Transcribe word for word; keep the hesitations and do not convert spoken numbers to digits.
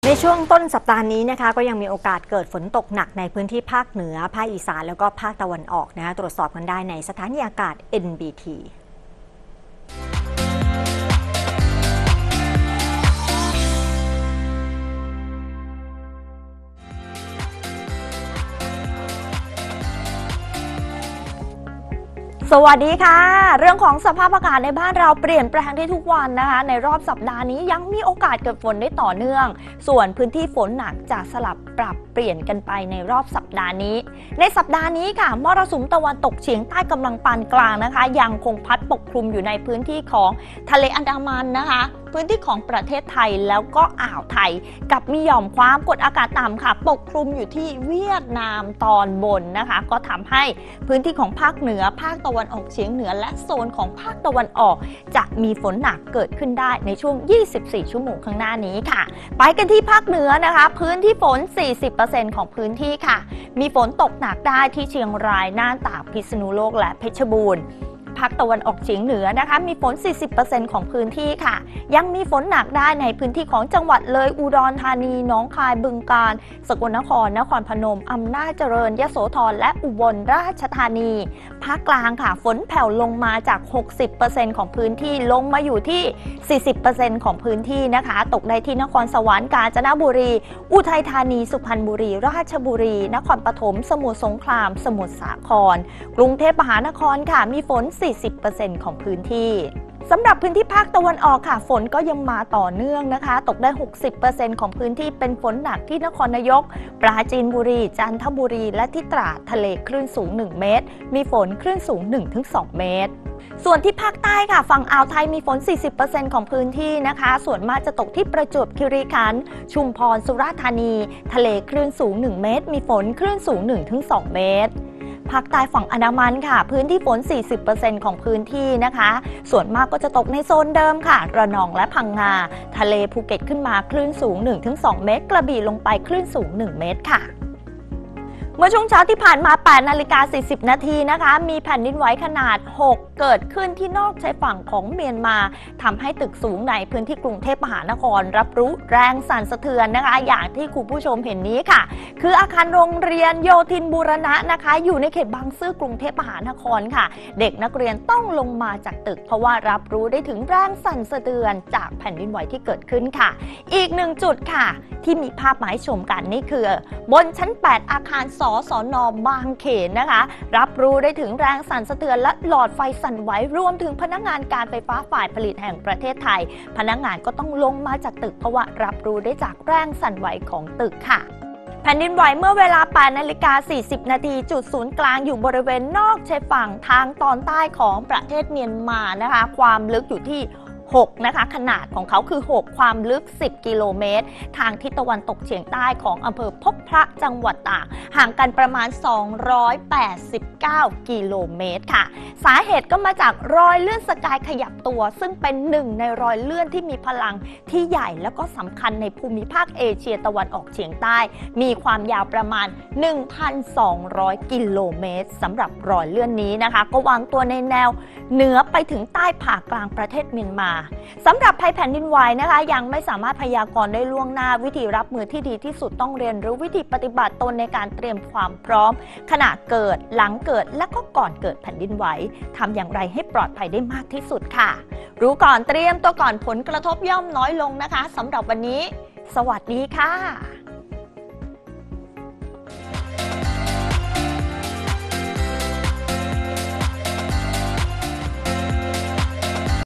ในช่วงต้นสัปดาห์นี้นะคะก็ยังมีโอกาสเกิดฝนตกหนักในพื้นที่ภาคเหนือภาคอีสานแล้วก็ภาคตะวันออกนะคะตรวจสอบกันได้ในสถานีอากาศ เอ็น บี ทีสวัสดีค่ะเรื่องของสภาพอากาศในบ้านเราเปลี่ยนแปลงได้ทุกวันนะคะในรอบสัปดาห์นี้ยังมีโอกาสเกิดฝนได้ต่อเนื่องส่วนพื้นที่ฝนหนักจะสลับปรับเปลี่ยนกันไปในรอบสัปดาห์นี้ในสัปดาห์นี้ค่ะมรสุมตะวันตกเฉียงใต้กำลังปานกลางนะคะยังคงพัดปกคลุมอยู่ในพื้นที่ของทะเลอันดามันนะคะพื้นที่ของประเทศไทยแล้วก็อ่าวไทยกับมีหย่อมความกดอากาศต่ำค่ะปกคลุมอยู่ที่เวียดนามตอนบนนะคะก็ทำให้พื้นที่ของภาคเหนือภาคตะวันออกเฉียงเหนือและโซนของภาคตะวันออกจะมีฝนหนักเกิดขึ้นได้ในช่วงยี่สิบสี่ชั่วโมงข้างหน้านี้ค่ะไปกันที่ภาคเหนือนะคะพื้นที่ฝน สี่สิบเปอร์เซ็นต์ ของพื้นที่ค่ะมีฝนตกหนักได้ที่เชียงรายน่านตากพิษณุโลกและเพชรบูรณ์ภาคตะวันออกเฉียงเหนือนะคะมีฝน สี่สิบเปอร์เซ็นต์ ของพื้นที่ค่ะยังมีฝนหนักได้ในพื้นที่ของจังหวัดเลยอุดรธานีหนองคายบึงกาฬสกลนครนครพนมอำนาจเจริญยโสธรและอุบลราชธานีภาคกลางค่ะฝนแผ่วลงมาจาก หกสิบเปอร์เซ็นต์ ของพื้นที่ลงมาอยู่ที่ สี่สิบเปอร์เซ็นต์ ของพื้นที่นะคะตกได้ที่นครสวรรค์กาญจนบุรีอุทัยธานีสุพรรณบุรีราชบุรีนครปฐมสมุทรสงครามสมุทรสาครกรุงเทพมหานครค่ะมีฝน สี่สิบเปอร์เซ็นต์ ของพื้นที่สำหรับพื้นที่ภาคตะวันออกค่ะฝนก็ยังมาต่อเนื่องนะคะตกได้ หกสิบเปอร์เซ็นต์ ของพื้นที่เป็นฝนหนักที่นครนายกปราจีนบุรีจันทบุรีและที่ตราดทะเลคลื่นสูงหนึ่งเมตรมีฝนคลื่นสูง หนึ่งถึงสอง เมตรส่วนที่ภาคใต้ค่ะฝั่งอ่าวไทยมีฝน สี่สิบเปอร์เซ็นต์ ของพื้นที่นะคะส่วนมากจะตกที่ประจวบคีรีขันธ์ชุมพรสุราษฎร์ธานีทะเลคลื่นสูงหนึ่งเมตรมีฝนคลื่นสูง หนึ่งถึงสอง เมตรภาคใต้ฝั่งอันดามันค่ะพื้นที่ฝน สี่สิบเปอร์เซ็นต์ ของพื้นที่นะคะส่วนมากก็จะตกในโซนเดิมค่ะระนองและพังงาทะเลภูเก็ตขึ้นมาคลื่นสูง หนึ่งถึงสอง เมตรกระบี่ลงไปคลื่นสูง หนึ่ง เมตรค่ะเมื่อช่วงเช้าที่ผ่านมา แปดนาฬิกาสี่สิบ นาทีนะคะมีแผ่นดินไหวขนาด หก เกิดขึ้นที่นอกชายฝั่งของเมียนมาทำให้ตึกสูงในพื้นที่กรุงเทพมหานครรับรู้แรงสั่นสะเทือนนะคะอย่างที่คุณผู้ชมเห็นนี้ค่ะคืออาคารโรงเรียนโยธินบูรณะนะคะอยู่ในเขตบางซื่อกรุงเทพมหานครค่ะเด็กนักเรียนต้องลงมาจากตึกเพราะว่ารับรู้ได้ถึงแรงสั่นสะเทือนจากแผ่นดินไหวที่เกิดขึ้นค่ะอีกหนึ่งจุดค่ะที่มีภาพมาให้ชมกันนี่คือบนชั้นแปดอาคารสสน.บางเขนนะคะรับรู้ได้ถึงแรงสั่นสะเทือนและหลอดไฟสั่นไหวรวมถึงพนักงานการไฟฟ้าฝ่ายผลิตแห่งประเทศไทยพนักงานก็ต้องลงมาจากตึกเพราะว่ารับรู้ได้จากแรงสั่นไหวของตึกค่ะแผ่นดินไหวเมื่อเวลา แปดนาฬิกาสี่สิบ นาทีจุดศูนย์กลางอยู่บริเวณนอกชายฝั่งทางตอนใต้ของประเทศเมียนมานะคะความลึกอยู่ที่หกนะคะขนาดของเขาคือหกความลึกสิบกิโลเมตรทางทิศตะวันตกเฉียงใต้ของอำเภอพบพระจังหวัดตากห่างกันประมาณสองร้อยแปดสิบเก้ากิโลเมตรค่ะสาเหตุก็มาจากรอยเลื่อนสกายขยับตัวซึ่งเป็นหนึ่งในรอยเลื่อนที่มีพลังที่ใหญ่แล้วก็สำคัญในภูมิภาคเอเชียตะวันออกเฉียงใต้มีความยาวประมาณ หนึ่งพันสองร้อยกิโลเมตรสำหรับรอยเลื่อนนี้นะคะก็วางตัวในแนวเหนือไปถึงใต้ผ่ากลางประเทศเมียนมาสำหรับภัยแผ่นดินไหวนะคะยังไม่สามารถพยากรณ์ได้ล่วงหน้าวิธีรับมือที่ดีที่สุดต้องเรียนรู้วิธีปฏิบัติตนในการเตรียมความพร้อมขณะเกิดหลังเกิดและก็ก่อนเกิดแผ่นดินไหวทำอย่างไรให้ปลอดภัยได้มากที่สุดค่ะรู้ก่อนเตรียมตัวก่อนผลกระทบย่อมน้อยลงนะคะสำหรับวันนี้สวัสดีค่ะ